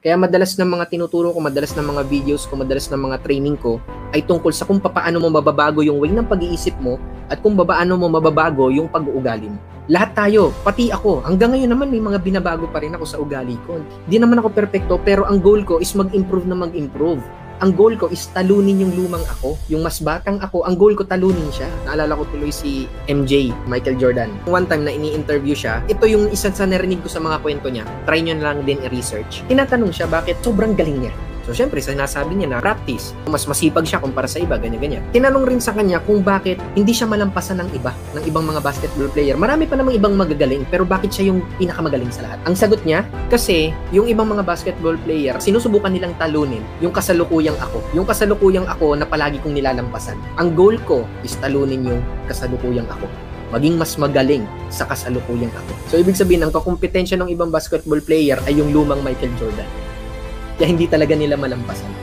Kaya madalas ng mga tinuturo ko, madalas ng mga videos ko, madalas ng mga training ko ay tungkol sa kung paano mo mababago yung way ng pag-iisip mo at kung paano mo mababago yung pag-uugali mo. Lahat tayo, pati ako, hanggang ngayon naman may mga binabago pa rin ako sa ugali ko. Hindi naman ako perfecto, pero ang goal ko is mag-improve na mag-improve. Ang goal ko is talunin yung lumang ako, yung mas batang ako, ang goal ko talunin siya. Naalala ko tuloy si MJ, Michael Jordan. One time na ini-interview siya, ito yung isa sa narinig ko sa mga kwento niya, try nyo na lang din i-research. Tinatanong siya bakit sobrang galing niya. So, syempre, sinasabi niya na practice. Mas masipag siya kumpara sa iba, ganyan-ganyan. Tinanong rin sa kanya kung bakit hindi siya malampasan ng iba, ng ibang mga basketball player. Marami pa namang ibang magagaling, pero bakit siya yung pinakamagaling sa lahat? Ang sagot niya, kasi yung ibang mga basketball player, sinusubukan nilang talunin yung kasalukuyang ako. Yung kasalukuyang ako na palagi kong nilalampasan. Ang goal ko is talunin yung kasalukuyang ako. Maging mas magaling sa kasalukuyang ako. So, ibig sabihin, ang kakumpetensya ng ibang basketball player ay yung lumang Michael Jordan. Kaya hindi talaga nila malampasan.